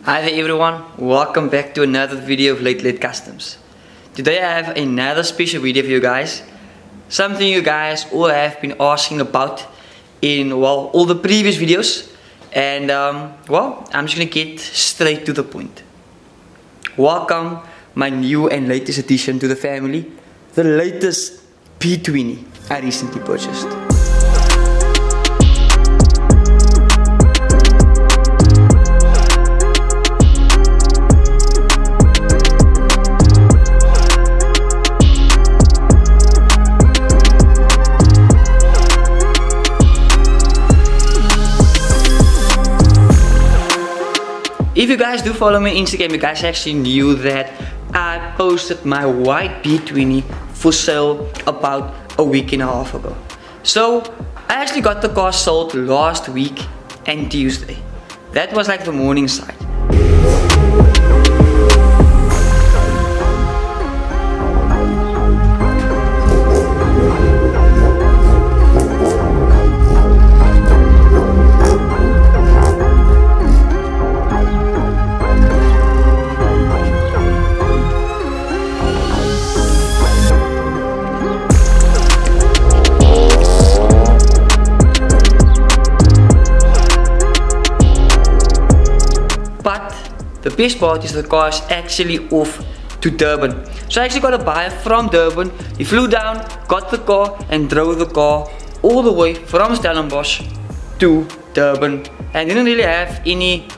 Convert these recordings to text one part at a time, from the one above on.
Hi there everyone, welcome back to another video of Late Late Customs. Today I have another special video for you guys. Something you guys all have been asking about in all the previous videos. And I'm just gonna get straight to the point. Welcome my new and latest addition to the family, the latest B20 I recently purchased. If you guys do follow me on Instagram, you guys actually knew that I posted my white B20 for sale about a week and a half ago. So I actually got the car sold last week and Tuesday. That was like the morning side. The best part is the car is actually off to Durban. So I actually got a buyer from Durban. He flew down, got the car and drove the car all the way from Stellenbosch to Durban and didn't really have any,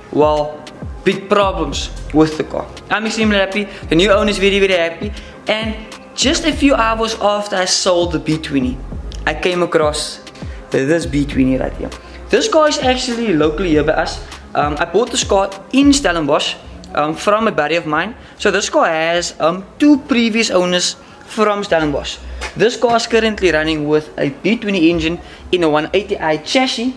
big problems with the car. I'm extremely happy. The new owner is very happy. And just a few hours after I sold the B20, I came across this B20 right here. This car is actually locally here by us. I bought this car in Stellenbosch from a buddy of mine. So this car has two previous owners from Stellenbosch. This car is currently running with a B20 engine in a 180i chassis,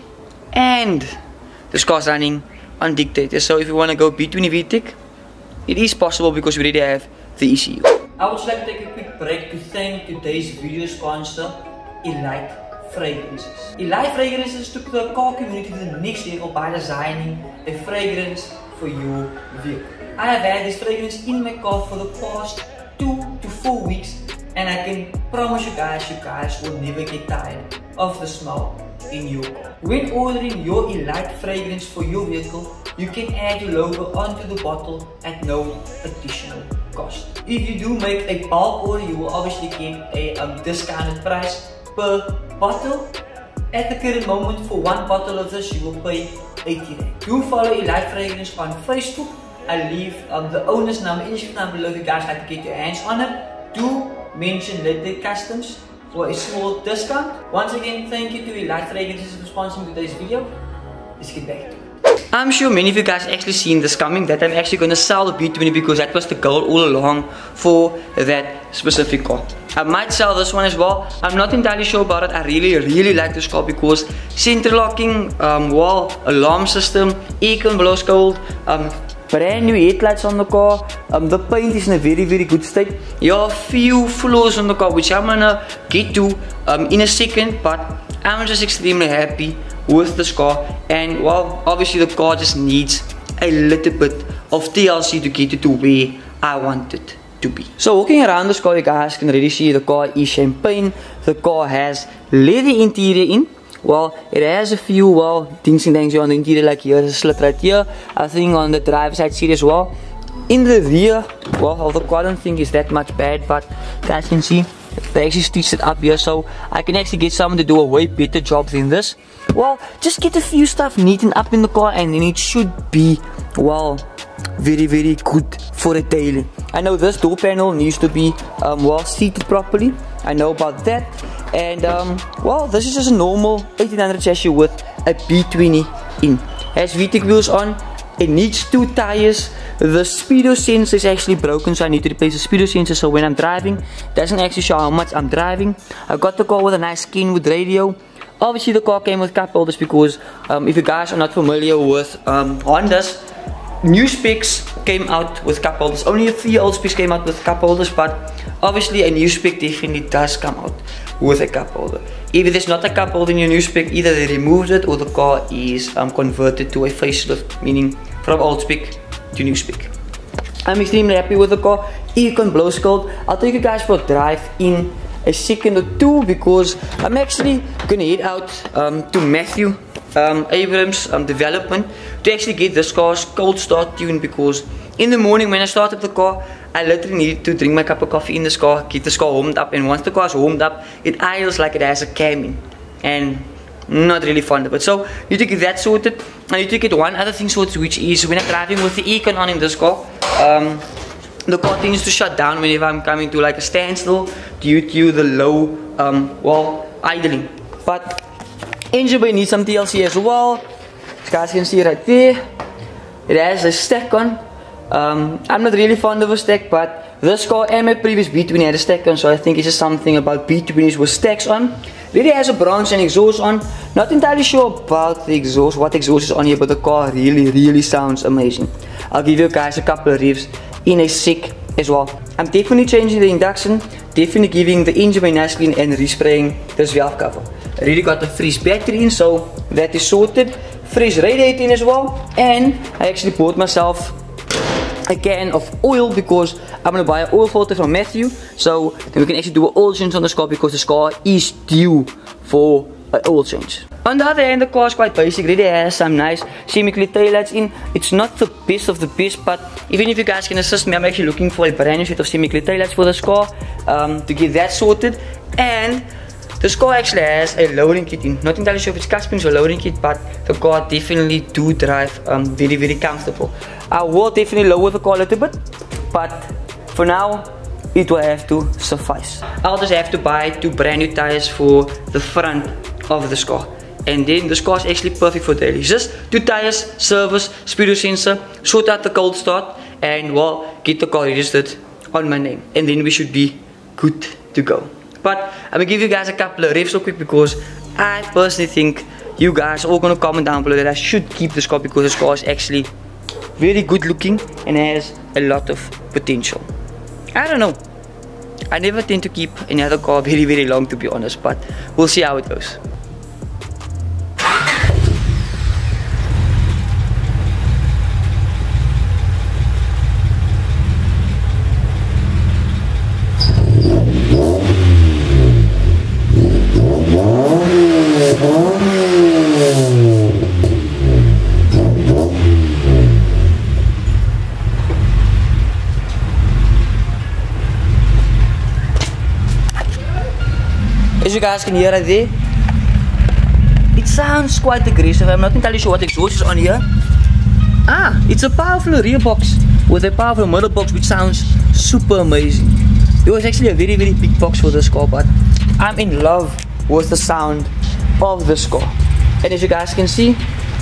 and this car is running on Dictator. So if you want to go B20 VTEC, it is possible because we already have the ECU. I would like to take a quick break to thank today's video sponsor, Elite Fragrances. Elite Fragrances took the car community to the next level by designing a fragrance for your vehicle. I have had this fragrance in my car for the past 2 to 4 weeks, and I can promise you guys will never get tired of the smell in your car. When ordering your Elite fragrance for your vehicle, you can add your logo onto the bottle at no additional cost. If you do make a bulk order, you will obviously get a discounted price per bottle. At the current moment, for one bottle of this, you will pay 80 rand. Do follow Elite Fragrance on Facebook. I'll leave the owner's number, Instagram number below if you guys like to get your hands on it. Do mention Late Late Customs for a small discount. Once again, thank you to Elite Fragrances for sponsoring today's video. Let's get back to it. I'm sure many of you guys actually seen this coming, that I'm actually going to sell the B20 because that was the goal all along for that specific car. I might sell this one as well. I'm not entirely sure about it. I really like this car because central locking, alarm system, aircon below cold, brand new headlights on the car. The paint is in a very good state. There are a few flaws on the car which I'm gonna get to in a second, but I'm just extremely happy with this car. And obviously the car just needs a little bit of TLC to get it to where I want it to be. So walking around this car, you guys can already see the car is champagne. The car has leather interior in. It has a few things and things on the interior, like here, there's a slit right here. I think on the driver's side seat as well. In the rear, the car I don't think is that much bad, but you guys can see they actually stitched it up here, so I can actually get someone to do a way better job than this. Just get a few stuff neat and up in the car, and then it should be very good for a daily. I know this door panel needs to be seated properly. I know about that. And this is just a normal 1800 chassis with a B20 in. Has VTEC wheels on. It needs 2 tires. The speedo sensor is actually broken, so I need to replace the speedo sensor, so when I'm driving, it doesn't actually show how much I'm driving. I got the car with a nice Kenwood radio. Obviously the car came with cup holders because if you guys are not familiar with Honda's, new specs came out with cup holders. Only a few old specs came out with cup holders, but obviously a new spec definitely does come out with a cup holder. If there's not a cup holder in your new spec, either they removed it or the car is converted to a facelift, meaning from old spec to new spec. I'm extremely happy with the car. Aircon blows cold. I'll take you guys for a drive in a second or two because I'm actually gonna head out to Matthew Abrams development to actually get this car's cold start tuned, because in the morning when I start up the car, I literally need to drink my cup of coffee in this car, get this car warmed up, and once the car is warmed up, it idles like it has a cam in, and not really fond of it. So you need to get that sorted. I need to get one other thing sorted, which is when I'm driving with the aircon on in this car, the car tends to shut down whenever I'm coming to like a standstill due to the low idling. But engine bay needs some TLC as well. As you guys can see right there, it has a stack on. I'm not really fond of a stack, but this car and my previous B20 had a stack on, so I think it's just something about B20s with stacks on. Really has a branch and exhaust on. Not entirely sure about the exhaust, what exhaust is on here, but the car really sounds amazing. I'll give you guys a couple of reviews in a sec as well. I'm definitely changing the induction, definitely giving the engine bay nice clean and respraying this valve cover. I really got the fresh battery in, so that is sorted. Fresh radiator in as well, and I actually bought myself a can of oil because I'm gonna buy an oil filter from Matthew, so then we can actually do an oil change on this car because this car is due for an oil change. On the other hand, the car is quite basic. Really has some nice semi-clear taillights in. It's not the best of the best, but even if you guys can assist me, I'm actually looking for a brand new set of semi-clear taillights for this car to get that sorted. And this car actually has a lowering kit in. Not entirely sure if it's Caspian's or lowering kit, but the car definitely do drive very comfortable. I will definitely lower the car a little bit, but for now it will have to suffice. I'll just have to buy 2 brand new tires for the front of this car, and then this car is actually perfect for daily. Just 2 tires, service, speedo sensor, sort out the cold start, and well, get the car registered on my name, and then we should be good to go. But I'm gonna give you guys a couple of revs real quick because I personally think you guys are all gonna comment down below that I should keep this car because this car is actually very good looking and has a lot of potential. I don't know. I never tend to keep any other car very long, to be honest, but we'll see how it goes. As you guys can hear right there, it sounds quite aggressive. I'm not entirely sure what exhaust is on here. It's a powerful rear box with a powerful middle box, which sounds super amazing. It was actually a very big box for this car, but I'm in love with the sound of this car. And as you guys can see,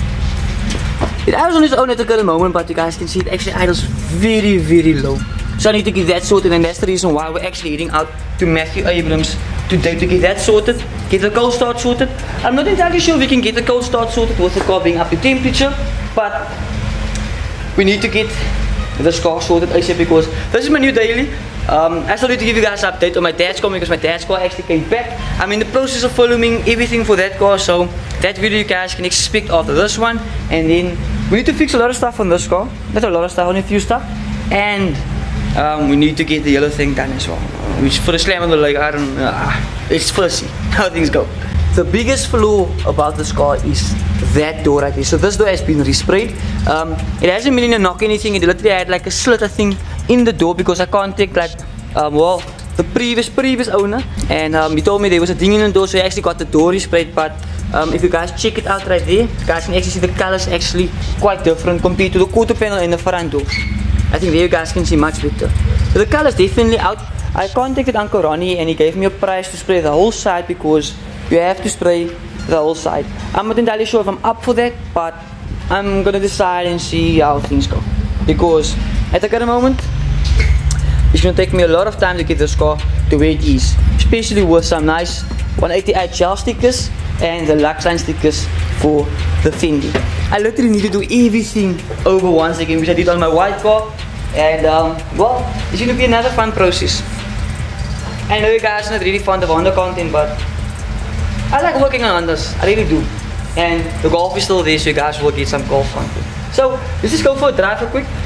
it idles on its own at the current moment, but you guys can see it actually idles very low. So I need to get that sorted, and that's the reason why we're actually heading out to Matthew Abrams today to get that sorted, get the cold start sorted. I'm not entirely sure if we can get the cold start sorted with the car being up to temperature, but we need to get this car sorted ASAP because this is my new daily. I still need to give you guys an update on my dad's car because my dad's car actually came back. I'm in the process of filming everything for that car, so that video you guys can expect after this one. And then we need to fix a lot of stuff on this car. Not a lot of stuff, only a few stuff. And we need to get the yellow thing done as well, which for the slam on the leg, I don't know, it's fussy how things go. The biggest flaw about this car is that door right here. So this door has been resprayed. It hasn't been in a knock or anything. It literally had like a slit, I think, in the door because I contacted the previous owner, and he told me there was a thing in the door, so he actually got the door resprayed. But if you guys check it out right there, you guys can actually see the colors actually quite different compared to the quarter panel in the front door. I think there you guys can see much better. So the color is definitely out. I contacted Uncle Ronnie and he gave me a price to spray the whole side because you have to spray the whole side. I'm not entirely sure if I'm up for that, but I'm gonna decide and see how things go. Because at the current moment, it's gonna take me a lot of time to get this car to where it is. Especially with some nice 188 gel stickers and the Luxline stickers for the Fendi. I literally need to do everything over once again, which I did on my white car. And well, it's gonna be another fun process. I know you guys are not really fond of Honda content, but I like working on Hondas, I really do. And the Golf is still there, so you guys will get some Golf content. So let's just go for a drive real quick.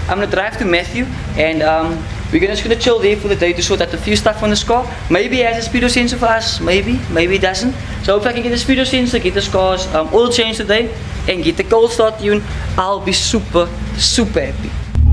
I'm gonna drive to Matthew, and we're just gonna chill there for the day to sort out a few stuff on this car. Maybe it has a speedo sensor for us, maybe it doesn't. So if I can get a speedo sensor, get this car's oil change today, and get the cold start tune, I'll be super happy.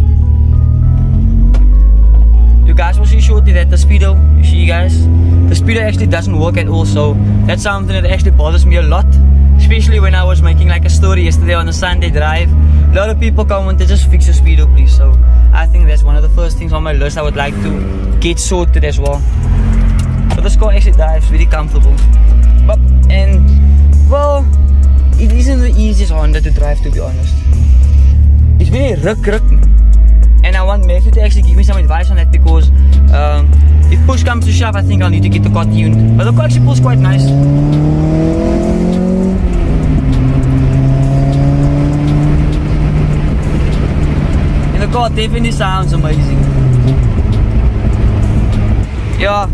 You guys will see shortly that the speedo, you see guys, the speedo actually doesn't work at all, so that's something that actually bothers me a lot. Especially when I was making like a story yesterday on a Sunday drive. A lot of people commented, just fix your speedo please. So I think that's one of the first things on my list I would like to get sorted as well. But this car actually drives really comfortable. But, and well, it isn't the easiest Honda to drive, to be honest. It's very ruk. And I want Matthew to actually give me some advice on that, because if push comes to shove, I think I'll need to get the car tuned. But the car actually pulls quite nice. And the car definitely sounds amazing. Yeah.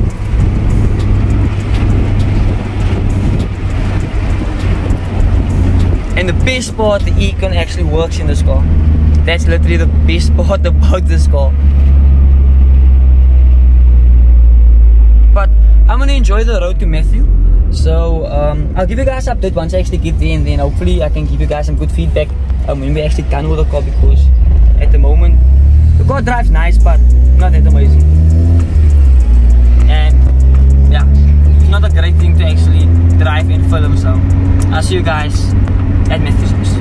And the best part, the Econ actually works in this car. That's literally the best part about this car. But I'm gonna enjoy the road to Matthew. So I'll give you guys an update once I actually get there, and then hopefully I can give you guys some good feedback when we actually done with the car, because at the moment the car drives nice but not that amazing. And yeah, it's not a great thing to actually drive and film, so I'll see you guys at Matthew's house.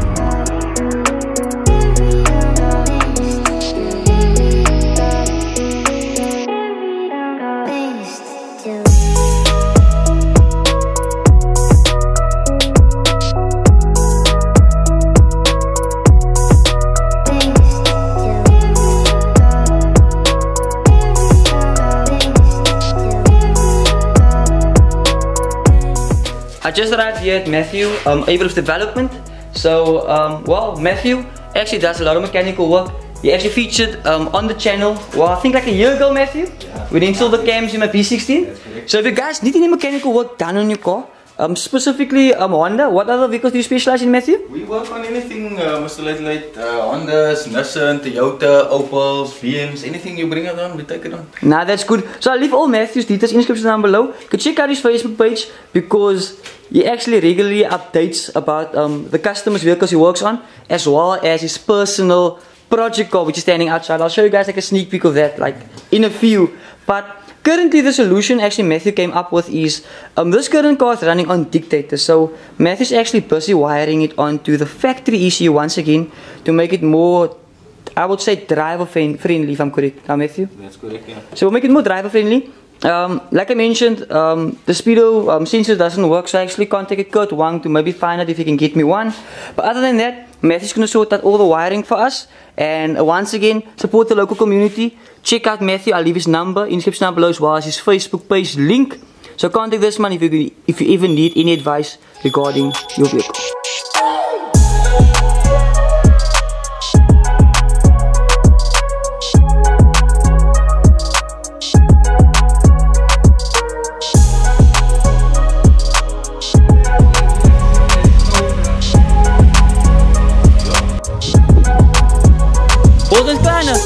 I just arrived here at Matthew, Abrams Development. So, well, Matthew actually does a lot of mechanical work. He actually featured on the channel, well, I think like a year ago, Matthew. Yeah. We installed the cams in my B16. So if you guys need any mechanical work done on your car, specifically Honda, what other vehicles do you specialize in, Matthew? We work on anything, Mr. Late, Hondas, Nissan, Toyota, Opels, VMs, anything you bring it on, we take it on. Nah, that's good. So I'll leave all Matthew's details in the description down below. You can check out his Facebook page, because he actually regularly updates about the customers' vehicles he works on, as well as his personal project car which is standing outside. I'll show you guys like a sneak peek of that like in a few. But currently the solution actually Matthew came up with is this current car is running on Dictator. So Matthew's actually busy wiring it onto the factory ECU once again to make it more, I would say, driver friendly, if I'm correct. Now, Matthew? That's correct, yeah. So we'll make it more driver friendly. Like I mentioned, the speedo sensor doesn't work, so I actually contacted Kurt Wang to maybe find out if he can get me one. But other than that, Matthew's gonna sort out all the wiring for us. And once again, support the local community. Check out Matthew. I'll leave his number in the description down below, as well as his Facebook page link. So contact this man if you even need any advice regarding your vehicle. Volgens kleine.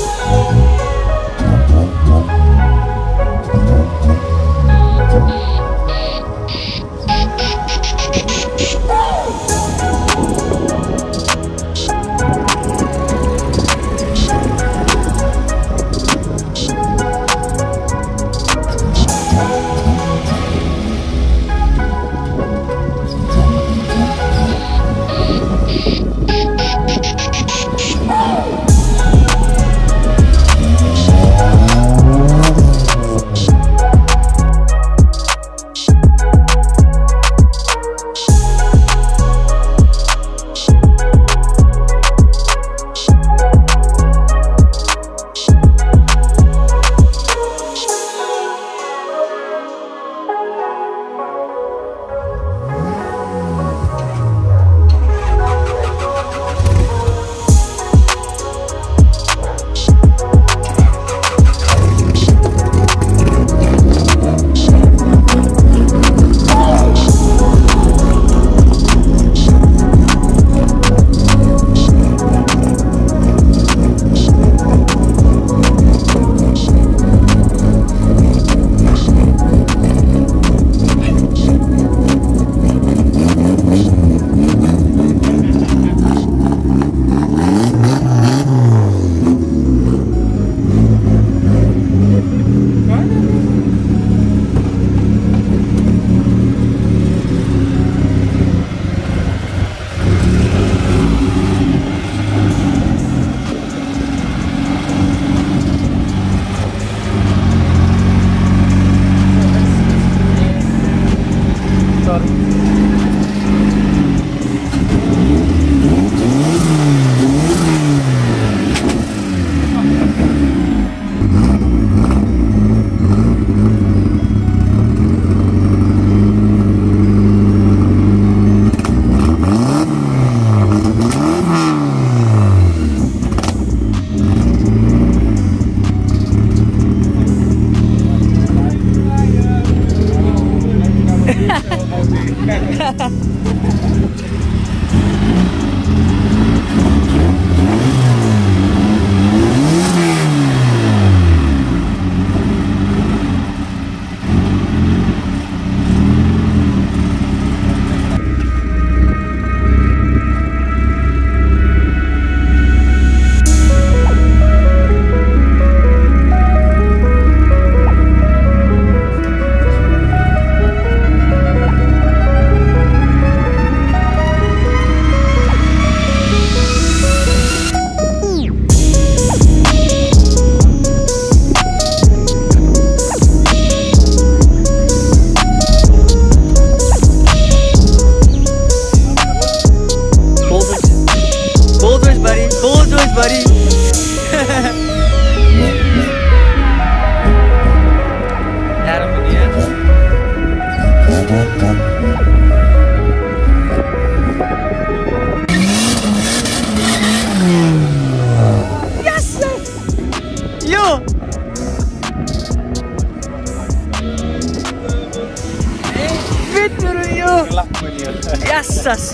Yes!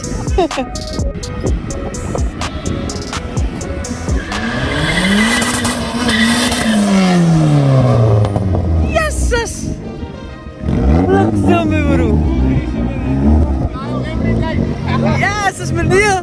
Yes! Langzaam my bro. Yes, is meneer.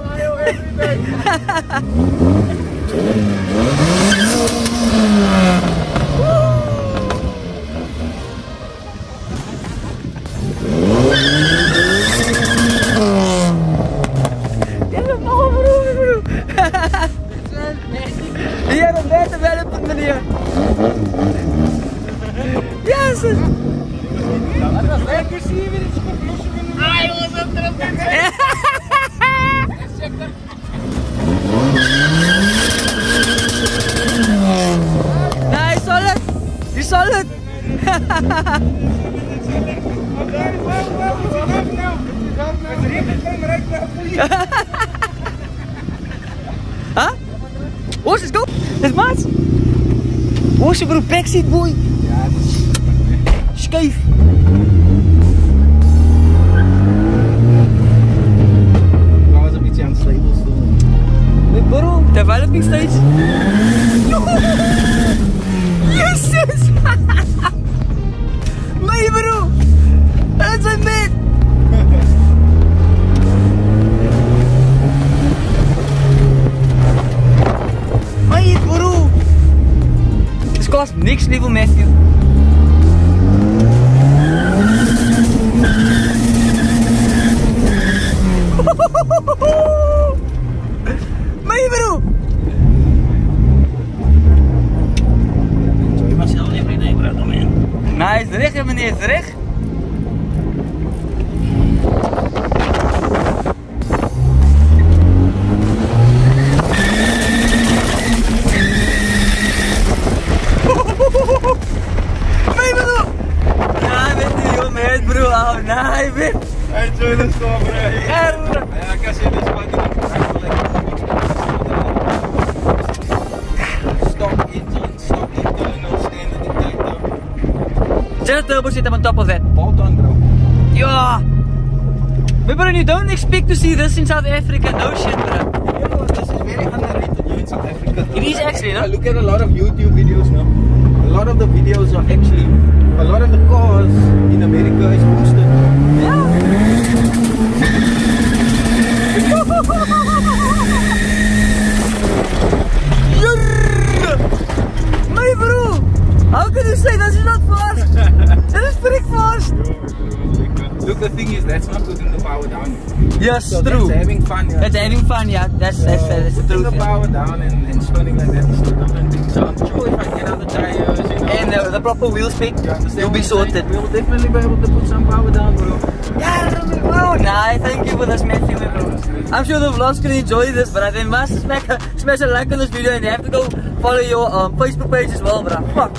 Hier een beter development meneer. Yes! Nice, solid! You solid! Huh? Oh, let's go! Let's march! Oh, ze broer, backseat boy! Schuif! was een beetje aan het slepen stonden. Wait, bro, developing stage. Jezus! Nee, bro! Dat is een mid! Nee, bro! Dit kost niks, lieve Matthew. Nee, bro! Enjoy myself every day, brother, man. Nice, recht meneer, recht. Nee, bro! Ja, weet je, joh, met bro, oh, nee, weet. Enjoy the storm, bro. Ja, bro. Ja, ik kan zien dit spot stop engine, stop internal, standard detector. Just turbo zit on top of that. Bolt on, bro. Yeah. But bro, you don't expect to see this in South Africa, no shit, bro. You know, this is very underrated here in South Africa. It is actually, no? I look at a lot of YouTube videos now. A lot of the videos are actually, a lot of the cars in America is boosted. Yeah. Nee, bro. How can you say that is not fast? That is pretty fast. Look, the thing is, that's not putting the power down. Yes, So true. that's having fun, yeah. That's having fun, yeah. That's the Putting truth. the Yeah. power down and spinning like that is two different things. So I'm sure if I get out the tires, you know. And the proper wheel spec, you understand you'll be what I'm saying? sorted. We'll definitely be able to put some power down, bro. Yeah, bro. Nah, thank you for this, Matthew, bro. I'm sure the vlogs can enjoy this, but they must smash a like on this video, and you have to go follow your Facebook page as well, bro. Fuck.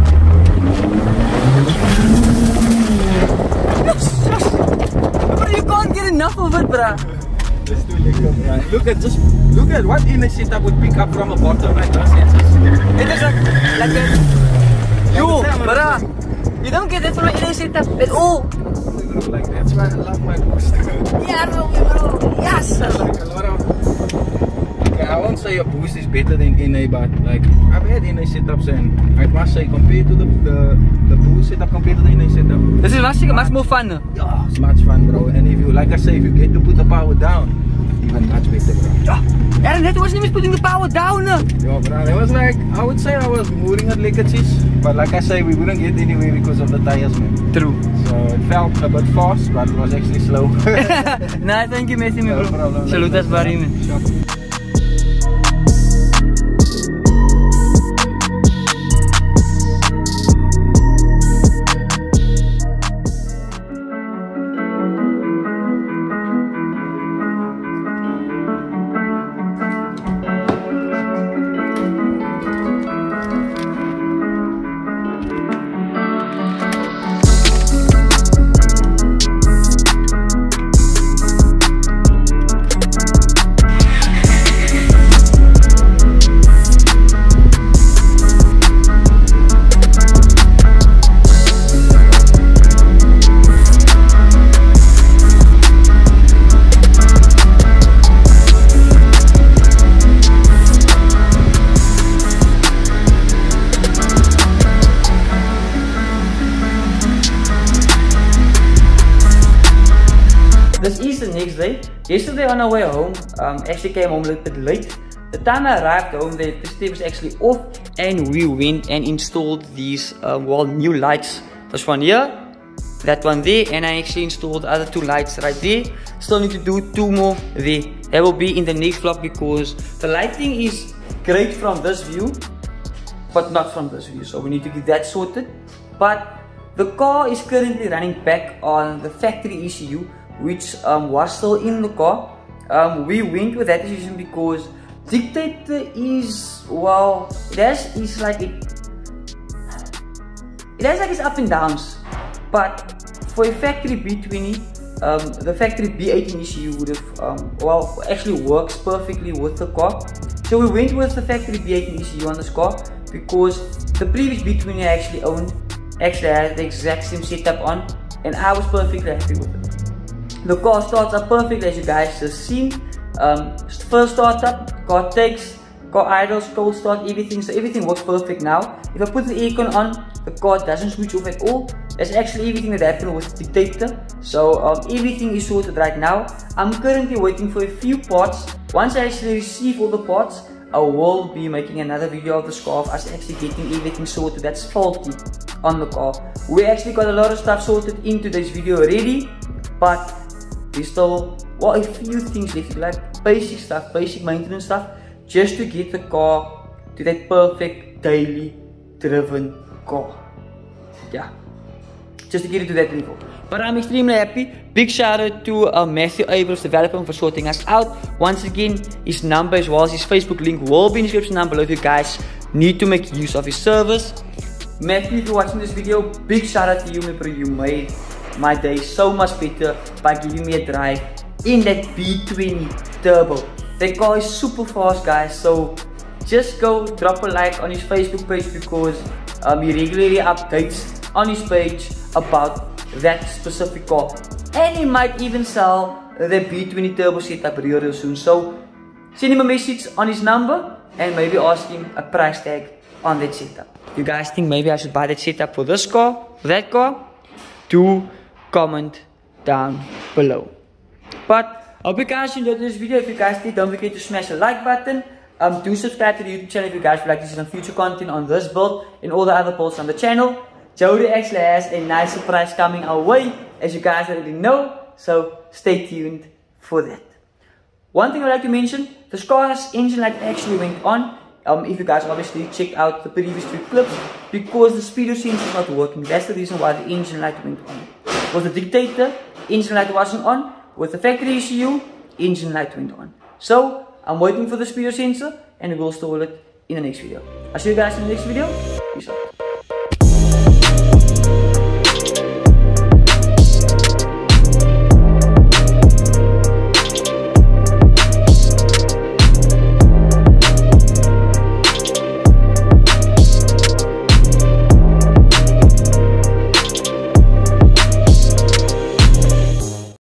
Yes. Bro, you can't get enough of it, bro. Let's do it. Look at what in the setup would pick up from a bottom like this. It is like that. Yo, bro. You don't get that from an setup at all. Like that's why I love my boost. Yeah, bro. Yes. Like a lot of. Okay, I won't say a boost is better than NA, but like I've had NA setups and I must say compared to the boost setup compared to the NA setup. This is much more fun. Yeah, it's much fun, bro. And if you, like I say, if you get to put the power down, even much better, bro. Yeah. And that wasn't even putting the power down. Yeah, bro. It was like, I would say I was moving at legacies, but like I say, we wouldn't get anywhere because of the tires, man. True. So it felt a bit fast, but it was actually slow. Nah, thank you, Messi, No bro. problem. Salute us, buddy, man. Sure. yesterday on our way home, actually came home a little bit late. The time I arrived home, the electricity was actually off, and we went and installed these new lights. This one here, that one there, and I actually installed the other 2 lights right there. Still need to do 2 more there. That will be in the next vlog, because the lighting is great from this view, but not from this view, so we need to get that sorted. But the car is currently running back on the factory ECU, which was still in the car. We went with that decision because Dictator is, well, it has like its up and downs, but for a factory B20, the factory B18 ECU would have, well, actually works perfectly with the car. So we went with the factory B18 ECU on this car because the previous B20 I actually owned actually had the exact same setup on, and I was perfectly happy with it. The car starts up perfectly, as you guys just seen. First startup, car takes, car idles, cold start, everything, so everything works perfect now. If I put the aircon on, the car doesn't switch off at all. That's actually everything that happened with the Dictator. So everything is sorted right now. I'm currently waiting for a few parts. Once I actually receive all the parts, I will be making another video of the car of us actually getting everything sorted that's faulty on the car. We actually got a lot of stuff sorted in today's video already, but there's still, well, a few things left, like basic stuff, basic maintenance stuff, just to get the car to that perfect daily driven car. Yeah, just to get it to that level. But I'm extremely happy. Big shout out to Matthew Abrams Development for sorting us out. Once again, his number as well as his Facebook link will be in the description down below if you guys need to make use of his service. Matthew, if you're watching this video, big shout out to you, my bro. You made my day so much better by giving me a drive in that B20 Turbo. That car is super fast, guys, so just go drop a like on his Facebook page because he regularly updates on his page about that specific car, and he might even sell the B20 Turbo setup real soon. So send him a message on his number and maybe ask him a price tag on that setup. You guys think maybe I should buy that setup for this car, for that car? Do comment down below. But I hope you guys enjoyed this video. If you guys did, don't forget to smash the like button. Do subscribe to the YouTube channel if you guys would like to see some future content on this build and all the other builds on the channel. Jody actually has a nice surprise coming our way, as you guys already know, so stay tuned for that. One thing I'd like to mention, the car's engine light actually went on. If you guys obviously check out the previous 2 clips, because the speedo sensor is not working. That's the reason why the engine light went on. With the Dictator, engine light wasn't on. With the factory ECU, engine light went on. So I'm waiting for the speedo sensor, and we'll install it in the next video. I'll see you guys in the next video. Peace out.